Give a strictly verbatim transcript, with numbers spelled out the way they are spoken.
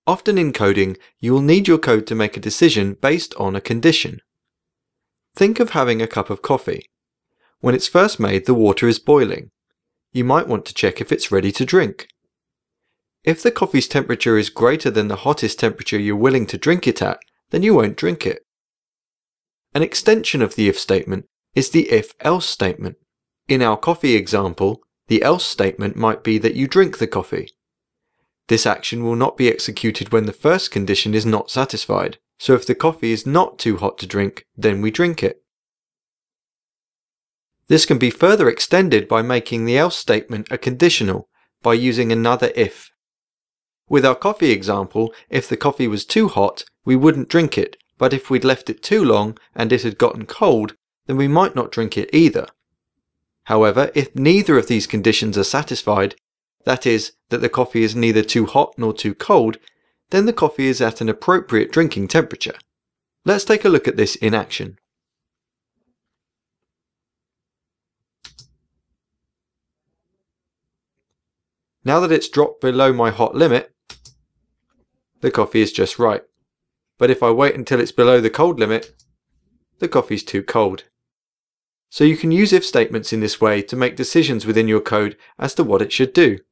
Often in coding, you will need your code to make a decision based on a condition. Think of having a cup of coffee. When it's first made, the water is boiling. You might want to check if it's ready to drink. If the coffee's temperature is greater than the hottest temperature you're willing to drink it at, then you won't drink it. An extension of the if statement is the if-else statement. In our coffee example, the else statement might be that you drink the coffee. This action will not be executed when the first condition is not satisfied, so if the coffee is not too hot to drink, then we drink it. This can be further extended by making the else statement a conditional by using another if. With our coffee example, if the coffee was too hot, we wouldn't drink it, but if we'd left it too long and it had gotten cold, then we might not drink it either. However, if neither of these conditions are satisfied, that is, that the coffee is neither too hot nor too cold, then the coffee is at an appropriate drinking temperature. Let's take a look at this in action. Now that it's dropped below my hot limit, the coffee is just right. But if I wait until it's below the cold limit, the coffee is too cold. So you can use if statements in this way to make decisions within your code as to what it should do.